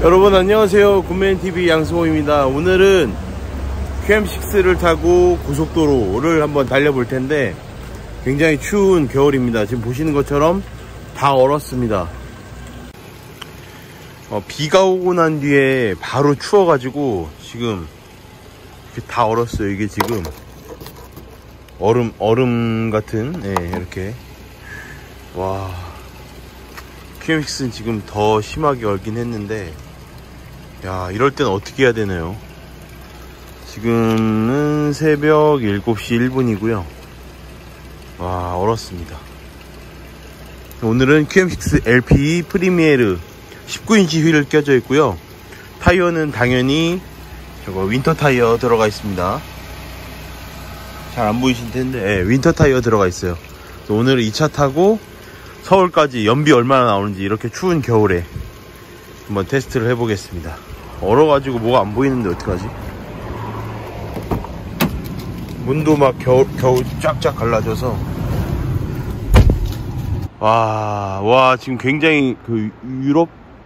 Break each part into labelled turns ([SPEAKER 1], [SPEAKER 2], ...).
[SPEAKER 1] 여러분 안녕하세요. 굿맨TV 양승호입니다. 오늘은 QM6를 타고 고속도로를 한번 달려볼 텐데 굉장히 추운 겨울입니다. 지금 보시는 것처럼 다 얼었습니다. 비가 오고 난 뒤에 바로 추워가지고 지금 다 얼었어요. 이게 지금 얼음 같은, 네, 이렇게. 와, QM6는 지금 더 심하게 얼긴 했는데, 야, 이럴 땐 어떻게 해야 되나요? 지금은 새벽 7시 1분이고요 와, 얼었습니다. 오늘은 QM6 LP 프리미에르 19인치 휠을 껴져 있고요. 타이어는 당연히 저거 윈터 타이어 들어가 있습니다. 잘 안 보이실 텐데, 네, 윈터 타이어 들어가 있어요. 오늘은 2차 타고 서울까지 연비 얼마나 나오는지 이렇게 추운 겨울에 한번 테스트를 해보겠습니다. 얼어가지고 뭐가 안 보이는데 어떡하지? 문도 막 겨우 쫙쫙 갈라져서. 와, 지금 굉장히 그 유럽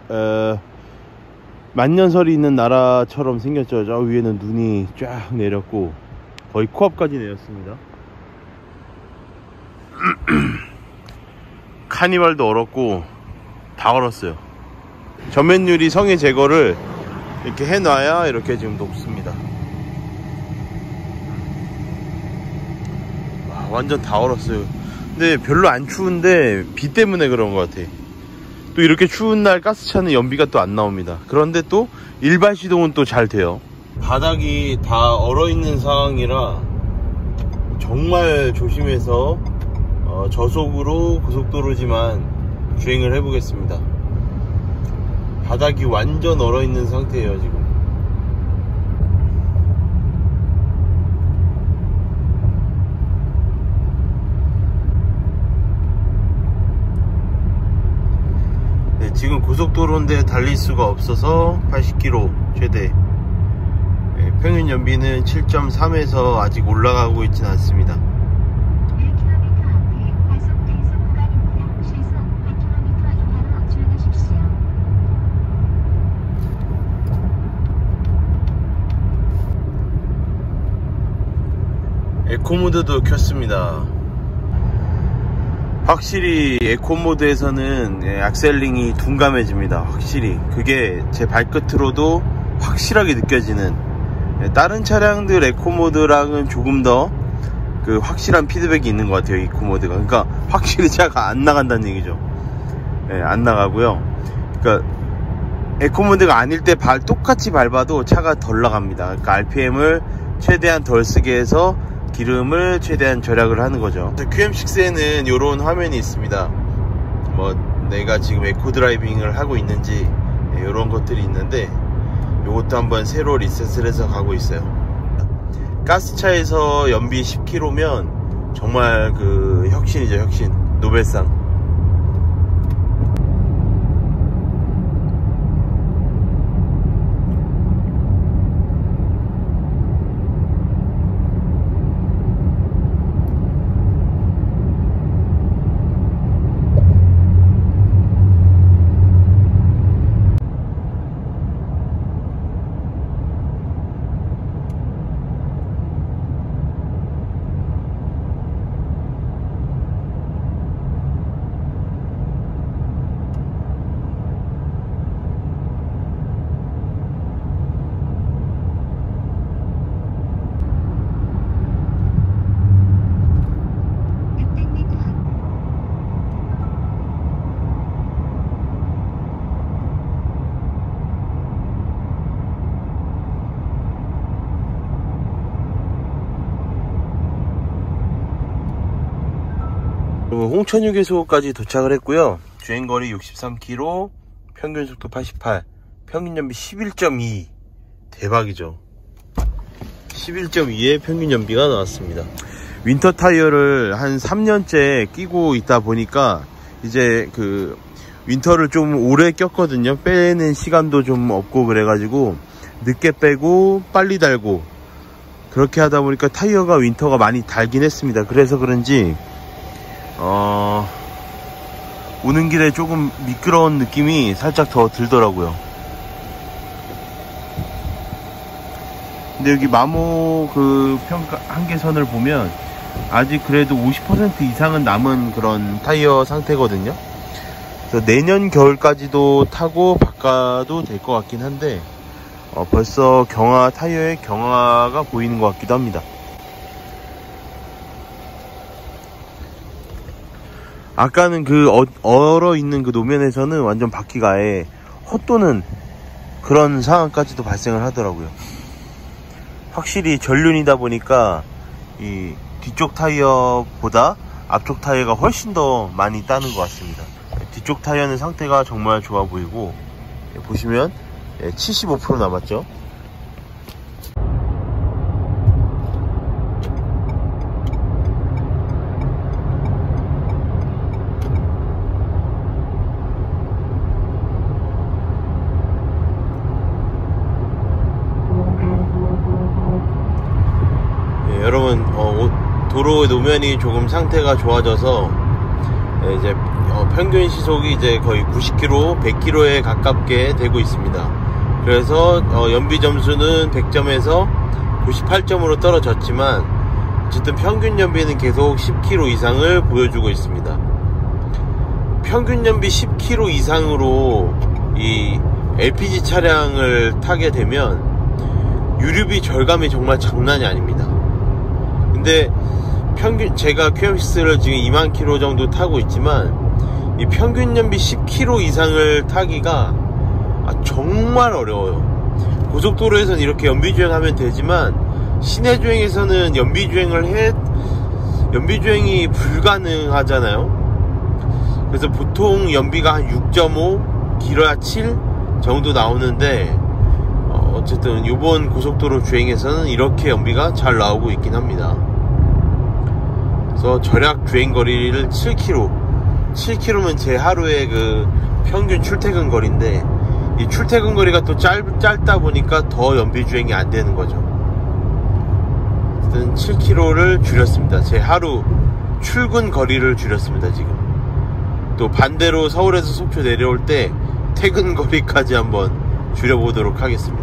[SPEAKER 1] 만년설이 있는 나라처럼 생겼죠. 저 위에는 눈이 쫙 내렸고 거의 코앞까지 내렸습니다. 카니발도 얼었고 다 얼었어요. 전면 유리 성에 제거를 이렇게 해놔야 이렇게 지금 높습니다. 와, 완전 다 얼었어요. 근데 별로 안 추운데 비 때문에 그런 것 같아. 또 이렇게 추운 날 가스차는 연비가 또 안 나옵니다. 그런데 또 일반 시동은 또 잘 돼요. 바닥이 다 얼어있는 상황이라 정말 조심해서 저속으로 고속도로지만 주행을 해보겠습니다. 바닥이 완전 얼어있는 상태예요 지금. 네, 지금 고속도로인데 달릴 수가 없어서 80km 최대. 네, 평균 연비는 7.3에서 아직 올라가고 있진 않습니다. 에코모드도 켰습니다. 확실히 에코모드에서는 악셀링이 둔감해집니다. 확실히 그게 제 발끝으로도 확실하게 느껴지는, 다른 차량들 에코모드랑은 조금 더 그 확실한 피드백이 있는 것 같아요. 에코모드가. 그러니까 확실히 차가 안 나간다는 얘기죠. 안 나가고요. 그러니까 에코모드가 아닐 때 똑같이 밟아도 차가 덜 나갑니다. 그러니까 RPM을 최대한 덜 쓰게 해서 기름을 최대한 절약을 하는 거죠. QM6에는 이런 화면이 있습니다. 뭐 내가 지금 에코 드라이빙을 하고 있는지 이런 것들이 있는데, 이것도 한번 새로 리셋을 해서 가고 있어요. 가스차에서 연비 10km면 정말 그 혁신이죠. 혁신. 노벨상. 홍천휴게소까지 도착을 했고요. 주행거리 63km, 평균속도 88, 평균연비 11.2. 대박이죠. 11.2의 평균연비가 나왔습니다. 윈터 타이어를 한 3년째 끼고 있다 보니까 이제 그 윈터를 좀 오래 꼈거든요. 빼는 시간도 좀 없고 그래가지고 늦게 빼고 빨리 달고 그렇게 하다 보니까 타이어가 윈터가 많이 달긴 했습니다. 그래서 그런지 오는 길에 조금 미끄러운 느낌이 살짝 더 들더라고요. 근데 여기 마모 그 평가 한계선을 보면 아직 그래도 50% 이상은 남은 그런 타이어 상태거든요. 그래서 내년 겨울까지도 타고 바꿔도 될 것 같긴 한데 벌써 타이어의 경화가 보이는 것 같기도 합니다. 아까는 그 얼어 있는 그 노면에서는 완전 바퀴가 아예 헛도는 그런 상황까지도 발생을 하더라고요. 확실히 전륜이다 보니까 이 뒤쪽 타이어보다 앞쪽 타이어가 훨씬 더 많이 따는 것 같습니다. 뒤쪽 타이어는 상태가 정말 좋아 보이고, 보시면 75% 남았죠. 여러분, 도로 노면이 조금 상태가 좋아져서 이제 평균 시속이 이제 거의 90km, 100km에 가깝게 되고 있습니다. 그래서 연비 점수는 100점에서 98점으로 떨어졌지만 어쨌든 평균 연비는 계속 10km 이상을 보여주고 있습니다. 평균 연비 10km 이상으로 이 LPG 차량을 타게 되면 유류비 절감이 정말 장난이 아닙니다. 근데 제가 QM6를 지금 2만 km 정도 타고 있지만 이 평균 연비 10km 이상을 타기가 정말 어려워요. 고속도로에서는 이렇게 연비주행하면 되지만 시내 주행에서는 연비주행이 불가능하잖아요. 그래서 보통 연비가 한 6.5, 길어야 7 정도 나오는데 어쨌든 이번 고속도로 주행에서는 이렇게 연비가 잘 나오고 있긴 합니다. 그래서 절약 주행거리를 7km면 제 하루의 그 평균 출퇴근 거리인데, 이 출퇴근 거리가 또 짧다 보니까 더 연비 주행이 안 되는 거죠. 어쨌든 7km를 줄였습니다. 제 하루 출근 거리를 줄였습니다. 지금 또 반대로 서울에서 속초 내려올 때 퇴근 거리까지 한번 줄여보도록 하겠습니다.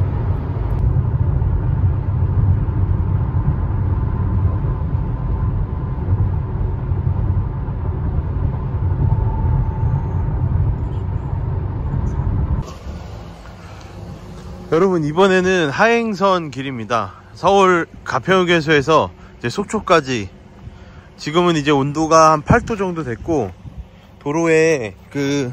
[SPEAKER 1] 여러분, 이번에는 하행선 길입니다. 서울 가평휴게소에서 이제 속초까지. 지금은 이제 온도가 한 8도 정도 됐고, 도로에 그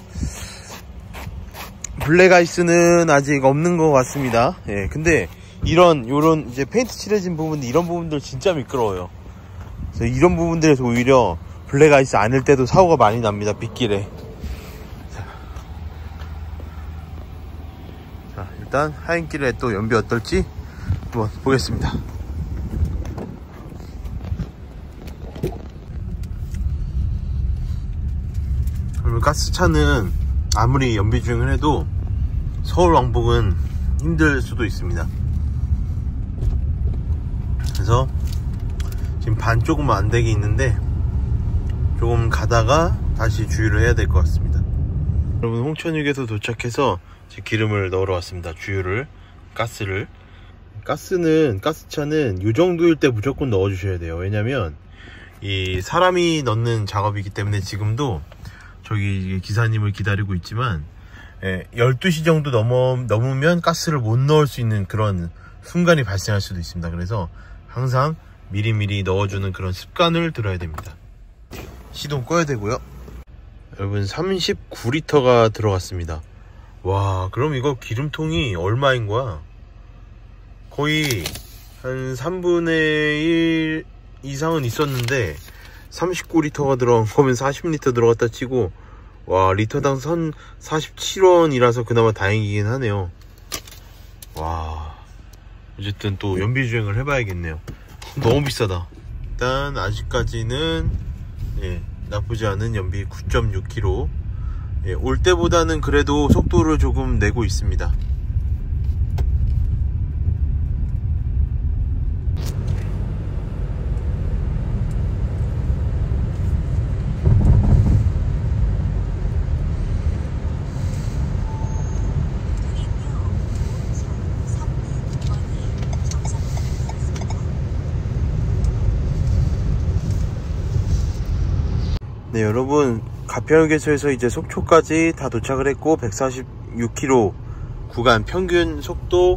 [SPEAKER 1] 블랙아이스는 아직 없는 것 같습니다. 예, 근데 요런 이제 페인트 칠해진 부분들, 이런 부분들 진짜 미끄러워요. 그래서 이런 부분들에서 오히려 블랙아이스 아닐 때도 사고가 많이 납니다, 빗길에. 자, 일단 하행길에 또 연비 어떨지 한번 보겠습니다. 그리고 가스차는 아무리 연비 주행을 해도 서울 왕복은 힘들 수도 있습니다. 그래서 지금 반 조금 안 되게 있는데 조금 가다가 다시 주유를 해야 될 것 같습니다. 여러분, 홍천휴게소 도착해서 기름을 넣으러 왔습니다. 주유를, 가스차는 이 정도일 때 무조건 넣어 주셔야 돼요. 왜냐면 이 사람이 넣는 작업이기 때문에. 지금도 저기 기사님을 기다리고 있지만 12시 정도 넘으면 가스를 못 넣을 수 있는 그런 순간이 발생할 수도 있습니다. 그래서 항상 미리미리 넣어주는 그런 습관을 들어야 됩니다. 시동 꺼야 되고요. 여러분, 39리터가 들어갔습니다. 와, 그럼 이거 기름통이 얼마인 거야? 거의 한 3분의 1 이상은 있었는데 39리터가 들어간 거면 40리터 들어갔다 치고, 와, 리터당 47원이라서 그나마 다행이긴 하네요. 와, 어쨌든 또 연비 주행을 해봐야겠네요. 너무 비싸다. 일단 아직까지는 나쁘지 않은 연비 9.6km. 올 때보다는 그래도 속도를 조금 내고 있습니다. 네, 여러분, 가평휴게소에서 이제 속초까지 다 도착을 했고 146km 구간 평균 속도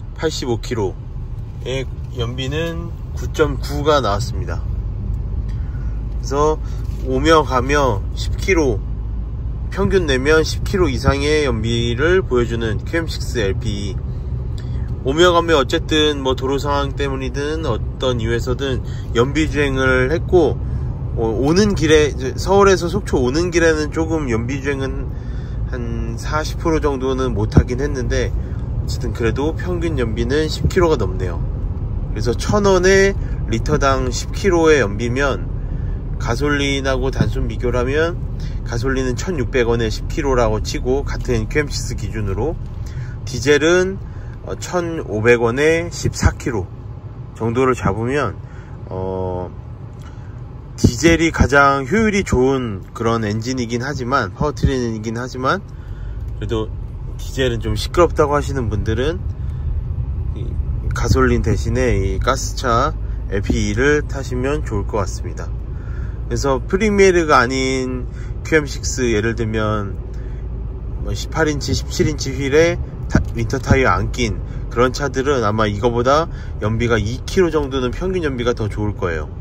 [SPEAKER 1] 85km의 연비는 9.9가 나왔습니다. 그래서 오며 가며 10km 평균 내면 10km 이상의 연비를 보여주는 QM6 LPE. 오며 가며 어쨌든 뭐 도로 상황 때문이든 어떤 이유에서든 연비 주행을 했고, 오는 길에, 서울에서 속초 오는 길에는 조금 연비 주행은 한 40% 정도는 못하긴 했는데, 어쨌든 그래도 평균 연비는 10km가 넘네요. 그래서 1000원에 리터당 10km의 연비면 가솔린하고 단순 비교를 하면 가솔린은 1600원에 10km라고 치고, 같은 QM6 기준으로 디젤은 1500원에 14km 정도를 잡으면 디젤이 가장 효율이 좋은 그런 엔진이긴 하지만, 파워트레인이긴 하지만, 그래도 디젤은 좀 시끄럽다고 하시는 분들은 가솔린 대신에 이 가스차 LPE를 타시면 좋을 것 같습니다. 그래서 프리미에르가 아닌 QM6, 예를 들면 18인치, 17인치 휠에 윈터 타이어 안 낀 그런 차들은 아마 이거보다 연비가 2km 정도는 평균 연비가 더 좋을 거예요.